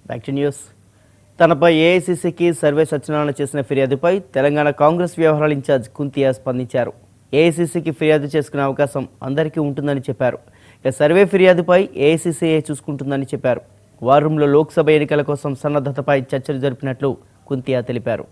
Back to news. తనపై ఏఐసీసీకి survey Satyanarayana చేసిన ఫిర్యాదుపై తెలంగాణ కాంగ్రెస్ వ్యవహారాల ఇన్ఛార్జ్ కుంతియా స్పందించారు. ఏఐసీసీకి ఫిర్యాదు చేసుకునే అవకాశం అందరికీ ఉంటుందని చెప్పారు. ఇక సర్వే ఫిర్యాదుపై ఏఐసీసీఏ చూసుకుంటుందని చెప్పారు. వార్ రూమ్లో లోక్సభ ఎన్నికల కోసం సన్నద్ధతపై చర్చలు జరిపినట్లు కుంతియా తెలిపారు.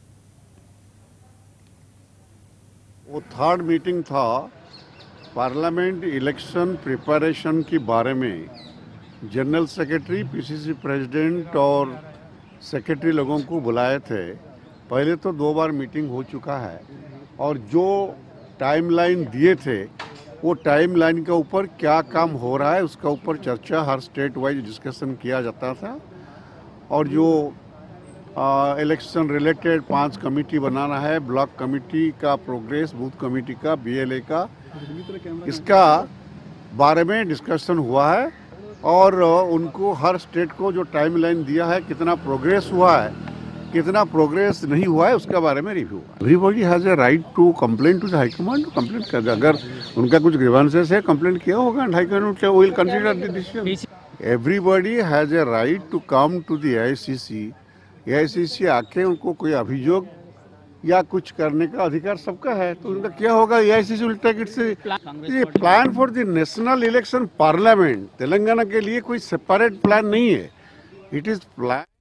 वो थर्ड मीटिंग था पार्लियामेंट इलेक्शन प्रिपरेशन के बारे में। जनरल सेक्रेटरी, पीसीसी प्रेसिडेंट और सेक्रेटरी लोगों को बुलाए थे। पहले तो 2 बार मीटिंग हो चुका है और जो टाइमलाइन दिए थे वो टाइमलाइन के ऊपर क्या काम हो रहा है उसका ऊपर चर्चा हर स्टेट वाइज डिस्कशन किया जाता था। और जो इलेक्शन रिलेटेड 5 कमेटी बनाना है, ब्लॉक कमेटी का प्रोग्रेस, बूथ कमेटी का, बीएलए का, इसका बारे में डिस्कशन हुआ है। और उनको हर स्टेट को जो टाइमलाइन दिया है, कितना प्रोग्रेस हुआ है, कितना प्रोग्रेस नहीं हुआ है, उसके बारे में रिव्यू हुआ। Everybody has a right to complain to the high command. Complaint कर, अगर उनका कुछ ग्रीवेंसेस है कंप्लेंट किया होगा and high command will consider the decision. Everybody has a right to come to the AICC. AICC आके उनको कोई अभियोग या कुछ करने का अधिकार सबका है, तो उनका क्या होगा, AICC will take its plan for the national election parliament. Telangana के लिए कोई सेपरेट प्लान नहीं है, इट इज प्लान।